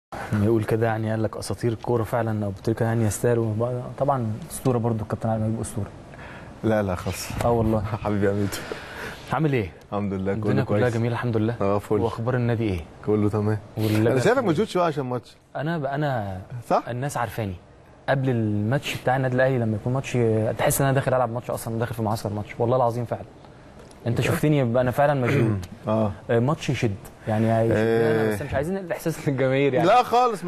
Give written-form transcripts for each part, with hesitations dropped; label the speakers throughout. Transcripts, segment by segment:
Speaker 1: يقول كده يعني، قال لك اساطير الكوره فعلا ابو تريكه يعني يستاهلوا. طبعا اسطوره برضو الكابتن علي ميدو اسطوره.
Speaker 2: لا خالص.
Speaker 1: والله
Speaker 2: حبيبي يا ميدو.
Speaker 1: عامل ايه؟
Speaker 2: الحمد لله كله
Speaker 1: الدنيا
Speaker 2: كويس.
Speaker 1: كلها جميله الحمد لله.
Speaker 2: فل.
Speaker 1: واخبار النادي ايه؟
Speaker 2: كله تمام. انا شايفك موجود شويه عشان الماتش.
Speaker 1: انا
Speaker 2: صح؟
Speaker 1: الناس عارفاني قبل الماتش بتاع النادي الاهلي، لما يكون ماتش تحس ان انا داخل العب ماتش اصلا، داخل في معسكر ماتش والله العظيم فعلا. انت شفتني انا فعلا مشدود. ماتش يشد يعني انا بس مش عايزين الاحساس للجماهير يعني.
Speaker 2: لا خالص،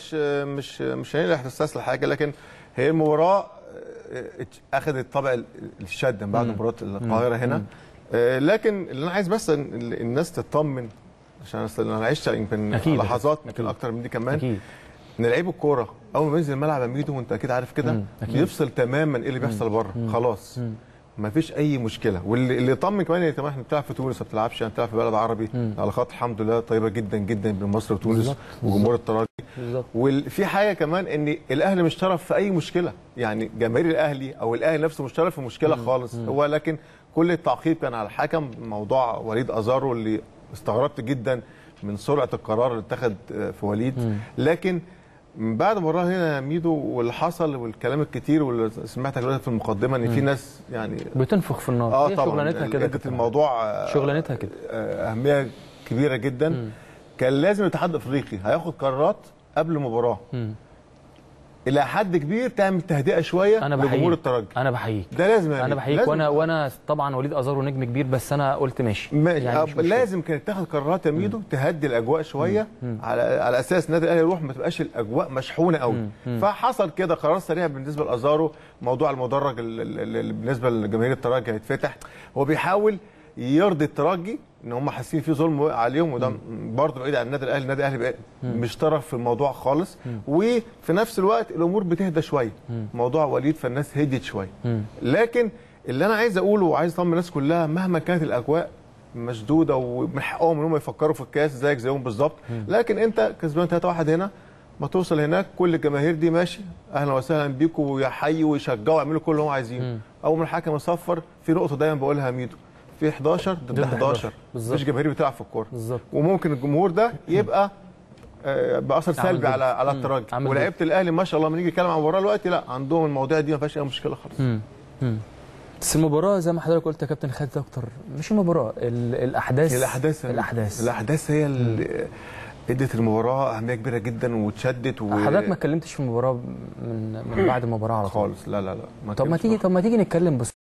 Speaker 2: مش هنقل احساس لحاجه، لكن هي المباراه اخذت طابع الشد من بعد مباراه القاهره هنا. لكن اللي انا عايز بس الناس تطمن، عشان انا عشت يمكن لحظات يمكن اكتر من دي كمان.
Speaker 1: اكيد
Speaker 2: ان لعيب الكوره اول ما بينزل الملعب يا ميدو، وانت اكيد عارف كده، بيفصل تماما ايه اللي بيحصل بره. خلاص ما فيش اي مشكله. واللي يطمن كمان ان احنا بنلعب في تونس ما بتلعبش، احنا بنلعب في بلد عربي. العلاقات الحمد لله طيبه جدا جدا بين مصر وتونس وجمهور الترجي. وفي حاجه كمان ان الاهلي مش طرف في اي مشكله، يعني جماهير الاهلي او الاهلي نفسه مش طرف في مشكله خالص. هو لكن كل التعقيب كان على الحكم، موضوع وليد ازارو اللي استغربت جدا من سرعه القرار اللي اتخذ في وليد. لكن من بعد المباراه هنا يا ميدو واللي حصل والكلام الكتير واللي سمعتك دلوقتي في المقدمه ان في ناس يعني
Speaker 1: بتنفخ في النار.
Speaker 2: طبعا
Speaker 1: شغلانتها كده،
Speaker 2: كانت الموضوع
Speaker 1: شغلانتها كده
Speaker 2: اهميه كبيره جدا. كان لازم الاتحاد الافريقي هياخد قرارات قبل المباراه الى حد كبير تعمل تهدئه شويه لجمهور الترجي.
Speaker 1: انا بحييك،
Speaker 2: ده لازم
Speaker 1: انا بحييك. وانا طبعا وليد ازارو نجم كبير، بس انا قلت ماشي يعني
Speaker 2: لازم كانت تاخد قرارات يا ميدو تهدي الاجواء شويه على اساس النادي الاهلي يروح ما تبقاش الاجواء مشحونه قوي. فحصل كده قرار سريع بالنسبه لازارو. موضوع المدرج اللي بالنسبه لجماهير الترجي هيتفتح، هو بيحاول يرضي الترجي ان هم حاسين في ظلم عليهم، وده برضه بعيد عن النادي الاهلي. النادي الاهلي مش طرف في الموضوع خالص. وفي نفس الوقت الامور بتهدى شويه، موضوع وليد فالناس هديت شويه. لكن اللي انا عايز اقوله وعايز اطمن الناس كلها، مهما كانت الاجواء مشدوده ومن حقهم ان هم يفكروا في الكاس زيهم بالظبط، لكن انت كسبان 3-1 هنا، ما توصل هناك كل الجماهير دي ماشي اهلا وسهلا بيكم ويحيوا ويشجعوا ويعملوا كل اللي هم عايزينه. اول ما الحكم يصفر، في نقطه دايما بقولها يا ميدو، في 11 ضد 11 مفيش جماهير بتلعب في الكوره. وممكن الجمهور ده يبقى باثر سلبي على الترجي. ولاعيبه الاهلي ما شاء الله لما نيجي نتكلم عن المباراه دلوقتي، لا عندهم المواضيع دي ما فيهاش اي مشكله خالص.
Speaker 1: بس المباراه زي ما حضرتك قلت يا كابتن خالد اكتر، مش المباراه،
Speaker 2: الاحداث هي اللي ادت المباراه اهميه كبيره جدا واتشدت.
Speaker 1: حضرتك ما اتكلمتش في المباراه من بعد المباراه على طول
Speaker 2: خالص. لا
Speaker 1: طب ما تيجي نتكلم بس